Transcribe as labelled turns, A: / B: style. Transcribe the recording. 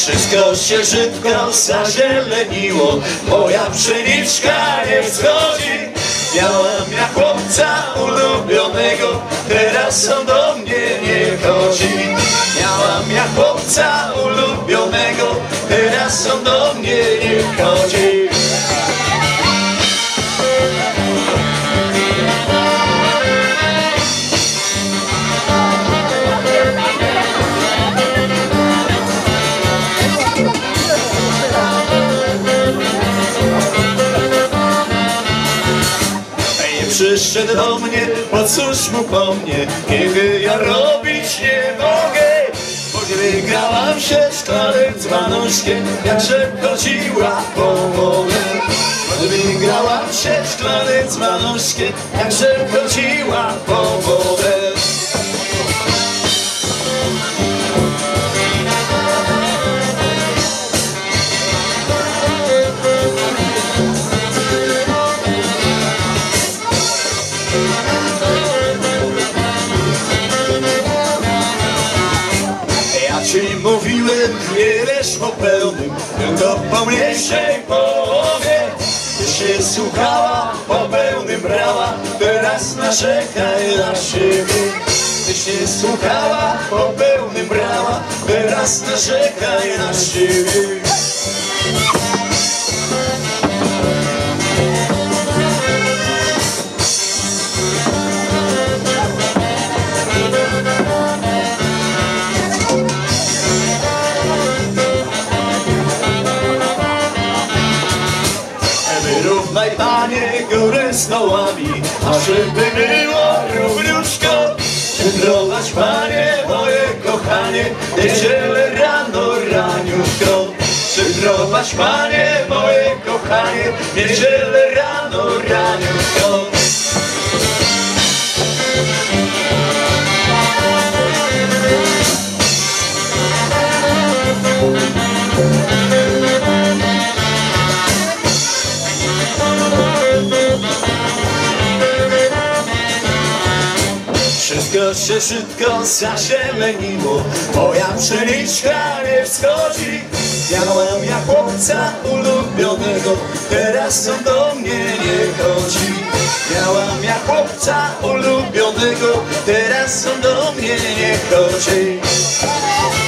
A: Wszystko się szybko zazieleniło, moja pszeniczka nie wschodzi. Miałam ja chłopca ulubionego, teraz on do mnie nie chodzi. Miałam ja chłopca ulubionego, teraz on do mnie nie chodzi. Przyszedł do mnie, po cóż mu po mnie, kiedy ja robić nie mogę. Choć wygrałam się szklanym dzbanuszkiem, jak chodziła po wodę. Choć wygrałam się szklanym dzbanuszkiem, jak chodziła po wodę. Ci mówiłem, nie wiesz o pełnym, tylko po mniejszej połowie. Ty się słuchała, po pełnym brała, teraz narzekaj na siebie. Ty się słuchała, po pełnym brała, teraz narzekaj na siebie. Wyrównaj, Panie, górę z dołami, a żeby było równiutko. Przyprowadź, Panie, moje kochanie, niedzielę rano raniutko. Przyprowadź, Panie, moje kochanie, niedzielę rano raniutko. Wszystko się szybko zazieleniło, moja pszeniczka nie wschodzi. Miałam ja chłopca ulubionego, teraz on do mnie nie chodzi. Miałam ja chłopca ulubionego, teraz on do mnie nie chodzi.